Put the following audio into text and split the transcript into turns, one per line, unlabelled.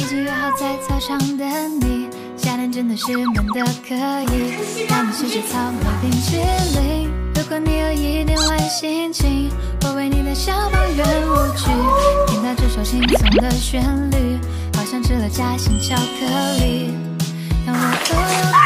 起约好在操场等你，夏天真的是闷得可以，让你试试草莓冰淇淋。如果你有一点坏心情，我为你的小抱怨舞曲，听到这首轻松的旋律，好像吃了夹心巧克力，让我都有